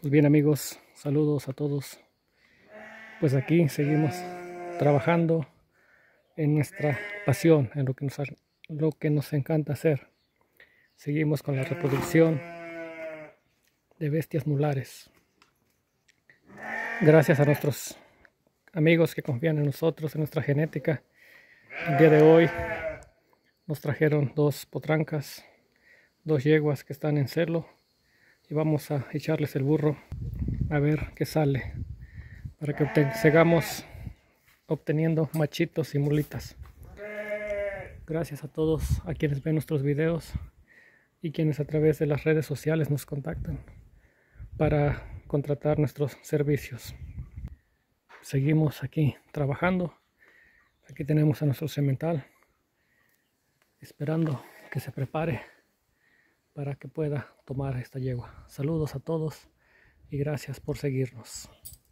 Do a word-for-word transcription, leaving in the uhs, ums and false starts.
Pues bien amigos, saludos a todos. Pues aquí seguimos trabajando en nuestra pasión, en lo que nos, lo que nos encanta hacer. Seguimos con la reproducción de bestias mulares. Gracias a nuestros amigos que confían en nosotros, en nuestra genética. El día de hoy nos trajeron dos potrancas, dos yeguas que están en celo. Y vamos a echarles el burro a ver qué sale, para que obten sigamos obteniendo machitos y mulitas. Gracias a todos a quienes ven nuestros videos y quienes a través de las redes sociales nos contactan para contratar nuestros servicios. Seguimos aquí trabajando. Aquí tenemos a nuestro semental esperando que se prepare para que pueda tomar esta yegua. Saludos a todos y gracias por seguirnos.